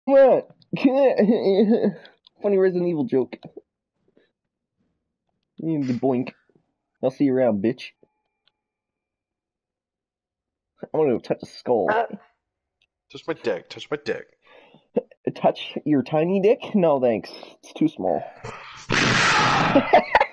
Come on. Funny Resident Evil joke. The boink. I'll see you around, bitch. I want to touch a skull. Touch my dick. Touch my dick. Touch your tiny dick? No, thanks. It's too small.